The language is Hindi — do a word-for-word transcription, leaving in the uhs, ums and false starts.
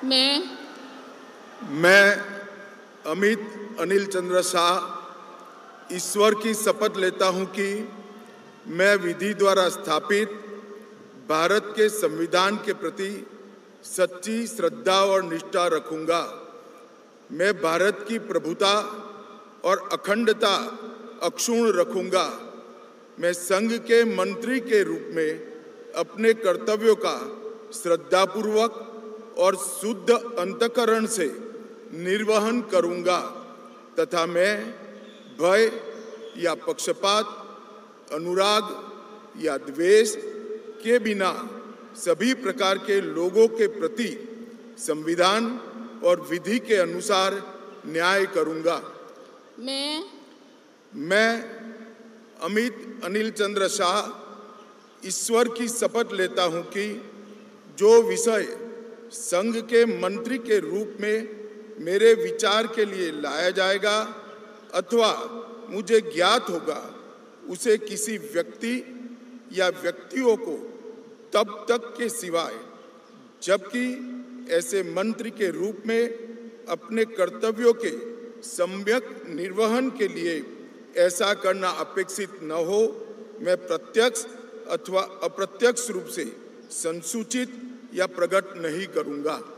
मैं मैं अमित अनिल चंद्र शाह ईश्वर की शपथ लेता हूं कि मैं विधि द्वारा स्थापित भारत के संविधान के प्रति सच्ची श्रद्धा और निष्ठा रखूंगा। मैं भारत की प्रभुता और अखंडता अक्षुण्ण रखूंगा। मैं संघ के मंत्री के रूप में अपने कर्तव्यों का श्रद्धापूर्वक और शुद्ध अंतःकरण से निर्वहन करूंगा तथा मैं भय या पक्षपात, अनुराग या द्वेष के बिना सभी प्रकार के लोगों के प्रति संविधान और विधि के अनुसार न्याय करूंगा। मैं मैं अमित अनिल चंद्र शाह ईश्वर की शपथ लेता हूं कि जो विषय संघ के मंत्री के रूप में मेरे विचार के लिए लाया जाएगा अथवा मुझे ज्ञात होगा, उसे किसी व्यक्ति या व्यक्तियों को तब तक के सिवाय जबकि ऐसे मंत्री के रूप में अपने कर्तव्यों के सम्यक निर्वहन के लिए ऐसा करना अपेक्षित न हो, मैं प्रत्यक्ष अथवा अप्रत्यक्ष रूप से संसूचित या प्रकट नहीं करूंगा।